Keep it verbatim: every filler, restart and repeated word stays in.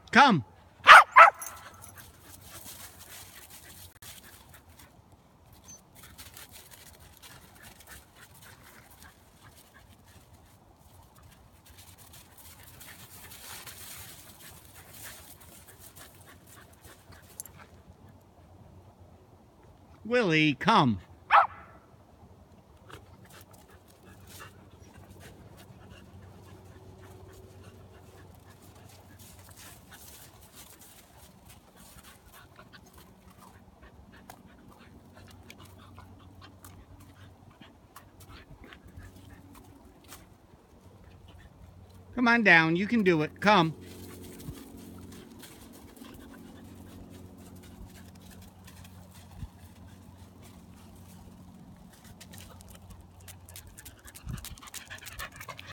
Come. Willie, come. Come on down. You can do it. Come.